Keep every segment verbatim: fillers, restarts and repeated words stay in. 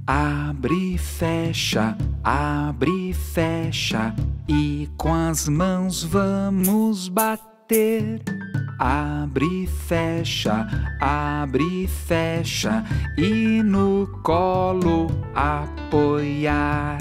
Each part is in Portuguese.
Abre e fecha, abre e fecha, e com as mãos vamos bater. Abre e fecha, abre e fecha, e no colo apoiar.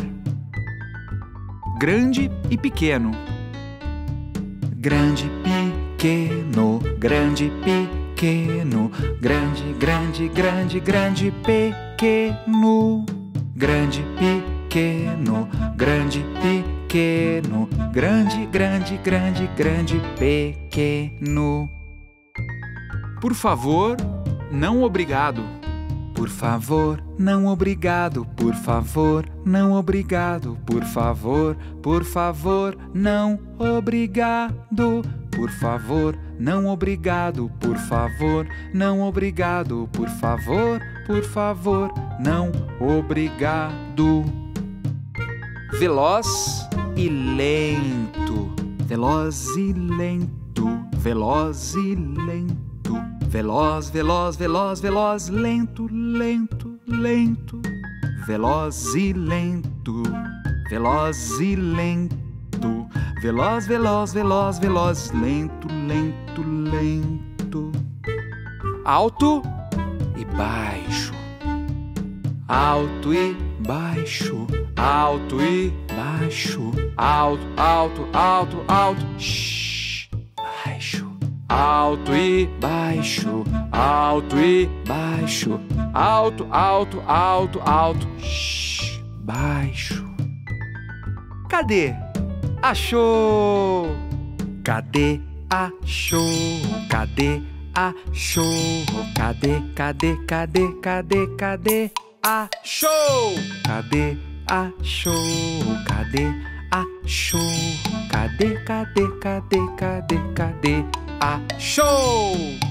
Grande e pequeno. Grande, pequeno, grande, pequeno, grande, grande, grande, grande, pequeno. Grande, pequeno, grande, pequeno, grande, grande, grande, grande, pequeno. Por favor, não obrigado. Por favor, não obrigado. Por favor, não obrigado. Por favor, por favor, não obrigado. Por favor, não obrigado. Por favor, não obrigado. Por favor, por favor, não obrigado. Veloz e lento. Veloz e lento. Veloz e lento. Veloz, veloz, veloz, veloz, lento, lento, lento. Veloz e lento. Veloz e lento. Veloz, veloz, veloz, veloz, lento, lento, lento. Alto e baixo. Alto e baixo. Alto e baixo. Alto, alto, alto, alto. Shhh, baixo. Alto e baixo. Alto e baixo. Alto, alto, alto, alto. Shhh, baixo. Cadê? Achou! Cadê? Achou! Cadê? Achou! Cadê? Cadê? Cadê? Cadê? Cadê? Achou! Cadê? Achou! Cadê? Achou! Cadê? Cadê? Cadê? Cadê? Cadê? Achou!